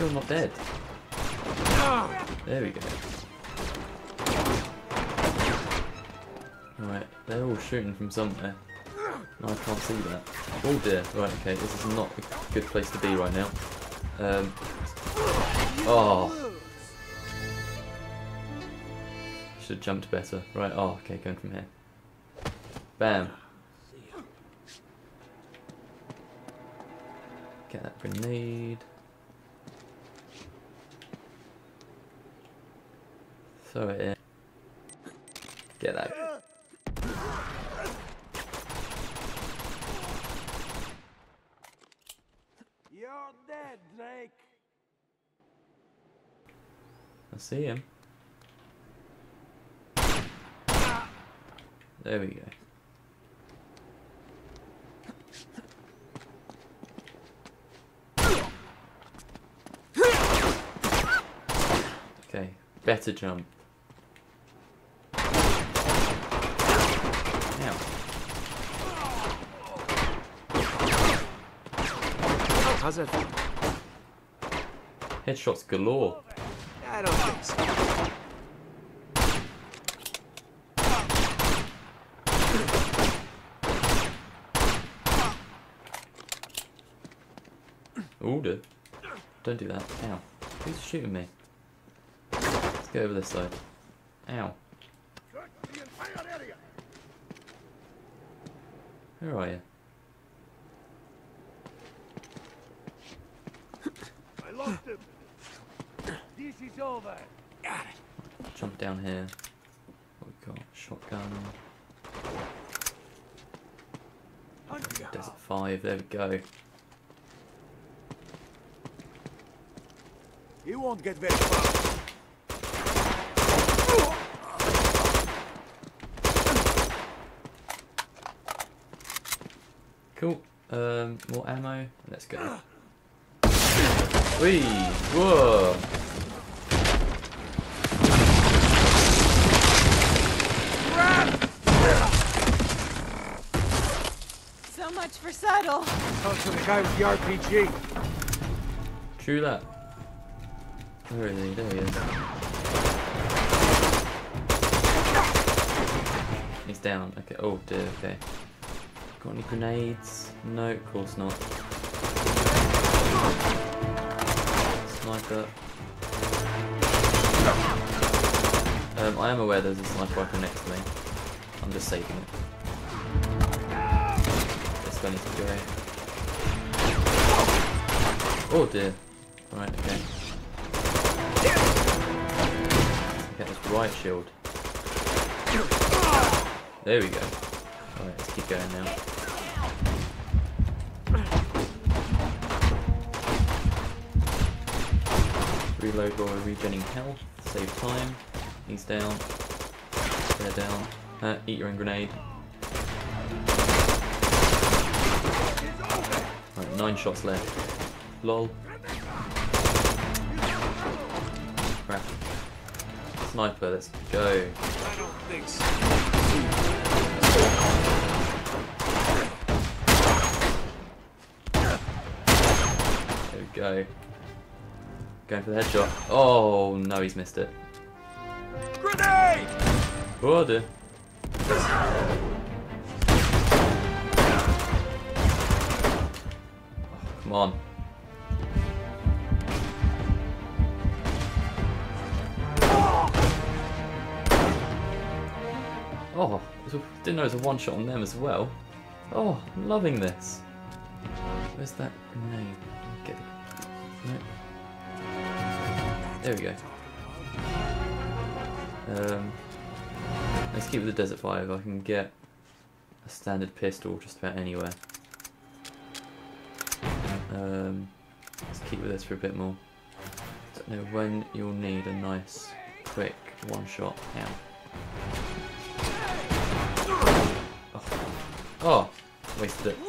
still not dead. There we go. Right, they're all shooting from somewhere. No, I can't see that. Oh dear. Right, okay, this is not a good place to be right now. Oh. Should have jumped better. Right, oh, okay, going from here. Bam. Get that grenade. Throw it in. Get that. You're dead, Drake. I see him. There we go. Okay, better jump. Ow. How's that feel? Headshots galore. I don't think so. Order. Don't do that. Ow. Who's shooting me? Let's go over this side. Ow. Where are you? I lost him. This is over. Got it. Jump down here. What we got? Shotgun. Desert 5. There we go. He won't get very far. Cool. More ammo. Let's go. Whee! Whoa! So much for subtle. Talk to the guy with the RPG. True that. Where is he? There he is. He's down. Okay. Oh dear. Okay. Got any grenades? No, of course not. Sniper. I am aware there's a sniper rifle next to me. I'm just saving it. This guy needs to go. Oh dear. Right, okay. Get this riot shield. There we go. Alright, let's keep going now. Reload while we're regenning health, save time. He's down. They're down. Eat your own grenade. Right, 9 shots left. Lol. Crap. Sniper, let's go. I don't think so. There we go. Going for the headshot. Oh no, he's missed it. Grenade! Oh dear. Oh, come on. Oh, didn't know it was a one shot on them as well. Oh, I'm loving this. Where's that grenade? Get it. No. There we go. Let's keep with the Desert 5. I can get a standard pistol just about anywhere. Let's keep with this for a bit more. Don't know when you'll need a nice, quick one shot. Now. Oh, wasted it.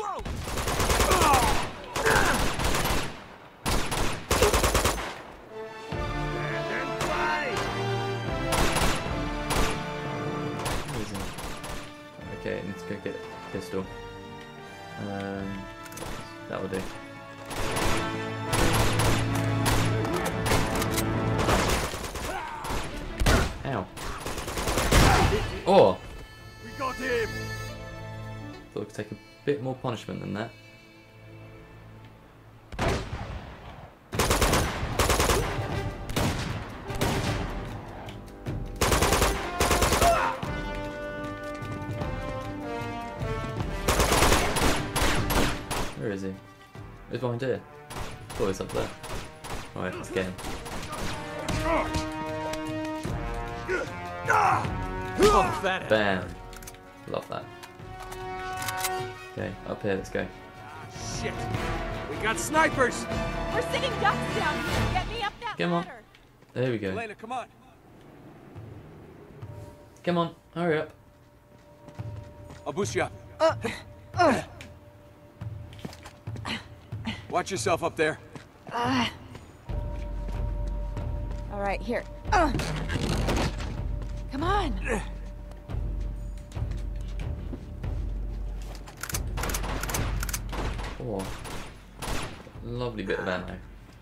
Okay, I need to go get a pistol. That'll do. Oh! We got him! Thought I could take a bit more punishment than that. Where is he? He's behind here. Oh, he's up there. Alright, let's get him. Oh, fat. Bam! Love that. Okay, up here, let's go. Shit. We got snipers. We're sitting ducks down here. Get me up that Come on. ladder. There we go. Elena, come on. Come on, hurry up. I'll boost you up. Watch yourself up there. All right, here. Come on. Oh, lovely bit of ammo.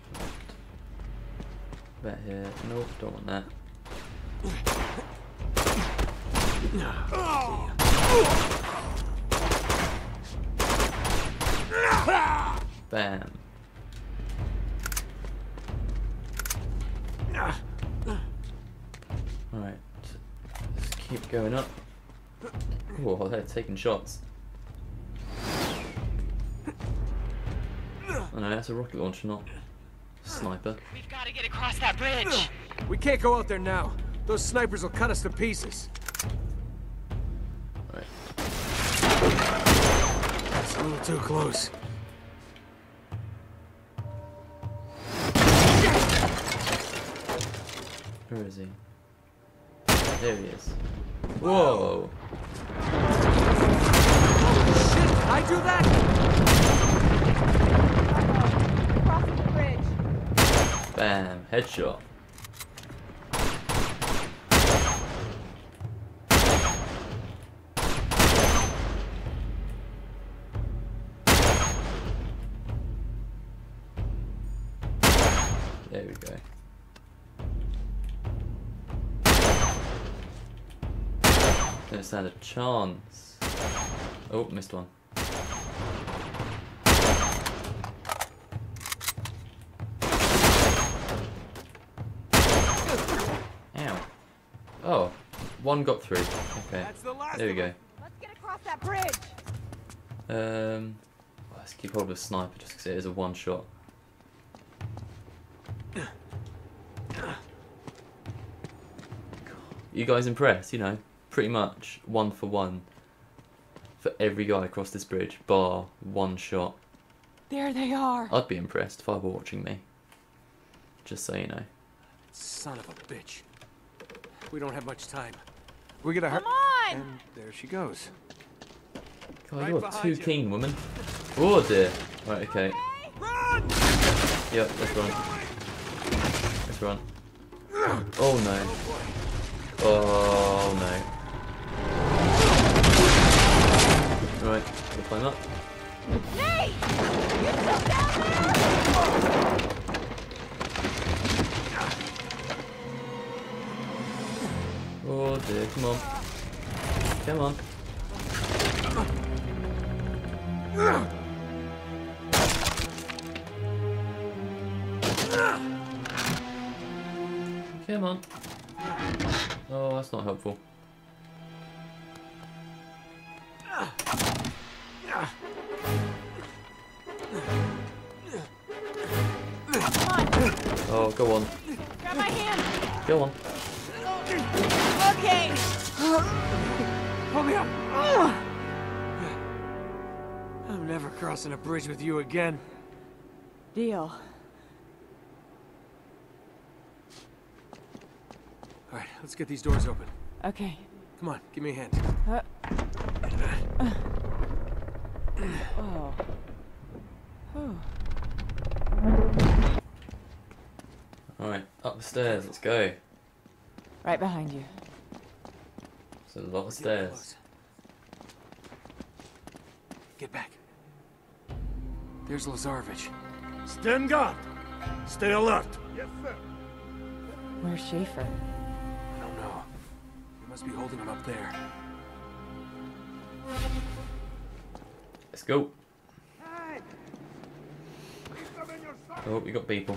Back here. Nope, don't want that. Bam. Alright, let's keep going up. Oh, they're taking shots. Oh no, that's a rocket launcher, not a sniper. We've got to get across that bridge. We can't go out there now. Those snipers will cut us to pieces. Right. It's a little too close. Where is he? There he is. Whoa! Shit, did I do that? Crossing the bridge. Bam! Headshot. There we go. Don't stand a chance. Oh, missed one. Ow. Oh, one got through. Okay. That's the last There we of go. them. Let's get across that bridge. Let's keep hold of the sniper just because it is a one shot. You guys impressed? You know, pretty much 1 for 1 for every guy across this bridge, bar one shot. There they are. I'd be impressed if I were watching me. Just so you know. Son of a bitch. We don't have much time. We're gonna hurt. Come on. And there she goes. God, Right you're behind too you. keen, woman. Oh dear. Right, okay. Run! Yep, let's run. Let's run. Oh no. Oh no. Right, we'll climb up. Nate! You still down there? Oh dear, come on. Come on. Come on. Oh, that's not helpful. Come on. Oh, go on. Grab my hand. Go on. Okay. Pull me up. I'm never crossing a bridge with you again. Deal. All right, let's get these doors open. Okay. Come on, give me a hand. Oh. Whew. Alright, up the stairs, let's go. Right behind you. It's a lot of Get stairs. close. Get back. There's Lazarevich. Stand guard! Stay alert! Yes, sir. Where's Schaefer? I don't know. He Must be holding him up there. Let's go. Hey! Keep them in your sight! Oh, we got people.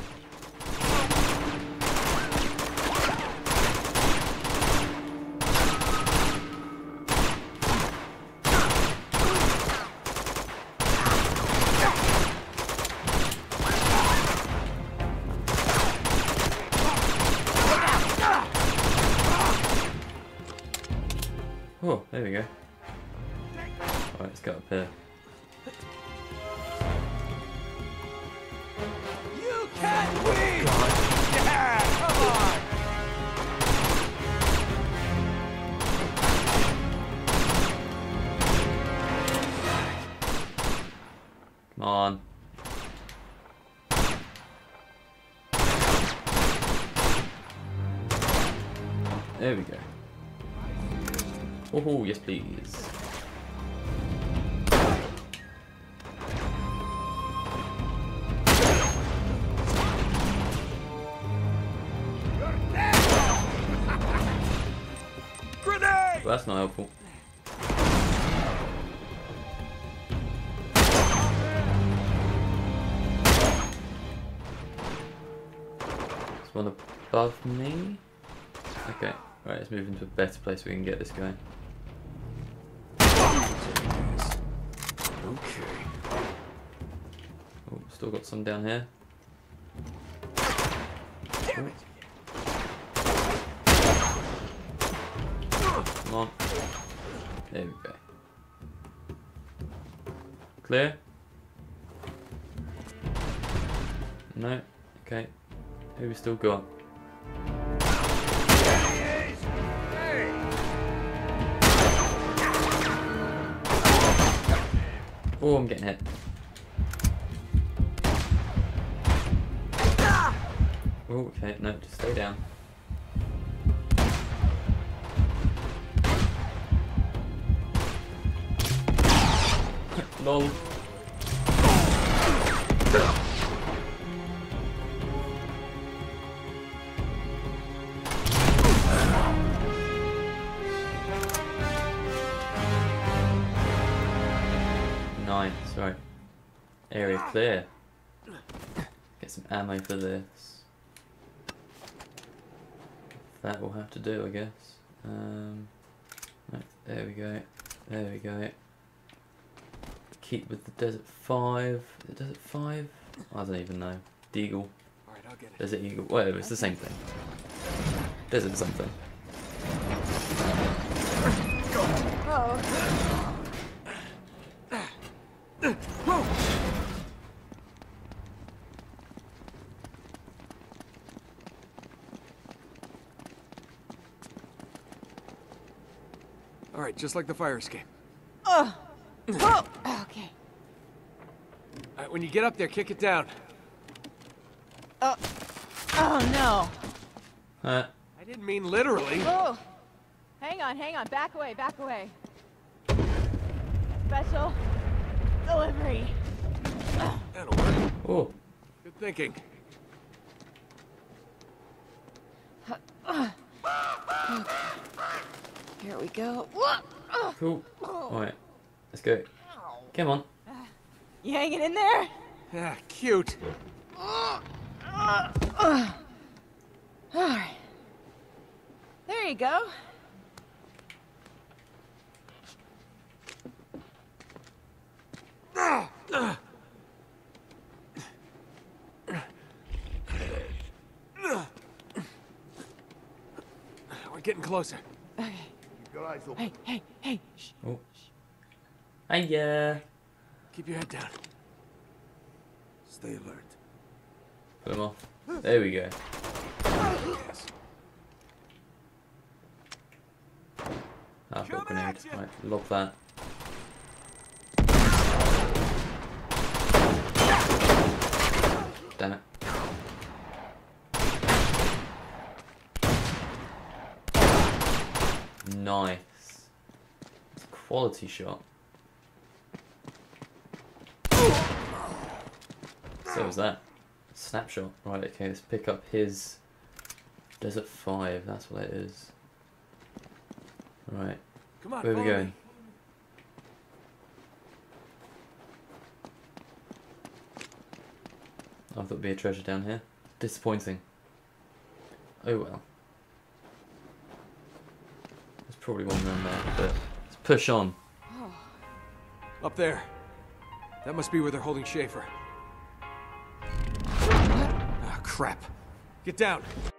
Oh, there we go. Alright, let's go up here. You can't win! Yeah, come on! Come on. There we go. Oh, yes please. Grenade! Well, that's not helpful. There's one above me. Okay, right, let's move into a better place where we can get this going. Okay. Oh, still got some down here. Damn it! Come on. There we go. Clear? No? Okay. Who we still got? There he is! Hey! Oh, I'm getting hit. Oh, okay, no, just stay down. Lol. Nice, right. Area clear. Get some ammo for this. That will have to do, I guess. Right, there we go. There we go. Keep with the Desert 5. Is it Desert 5? I don't even know. Deagle. Alright, I'll get it. Desert Eagle. Whatever, it's the same thing. Desert something. Oh. Alright, just like the fire escape. Oh. Okay. Alright, when you get up there, kick it down. Oh. Oh no. Uh, I didn't mean literally. Oh. Hang on. Back away. Special delivery. That'll work. oh, Good thinking. Here we go. cool. Alright, let's go. Come on. You hanging in there? Yeah, cute. Alright. There you go. We're getting closer. Okay. Keep your eyes open. Hey. Shh. Oh. Hiya. Keep your head down. Stay alert. Put them off. There we go. Yes. Ah, I've got a grenade. Right, lob that. Damn it. Nice. It's a quality shot. So was that. Snapshot. Right, okay, let's pick up his Desert 5. That's what it is. Right. Come on, Where are we follow going? me. I thought there'd be a treasure down here. Disappointing. Oh well. There's probably one down there, but let's push on. Up there. That must be where they're holding Schaefer. Ah, crap. Get down.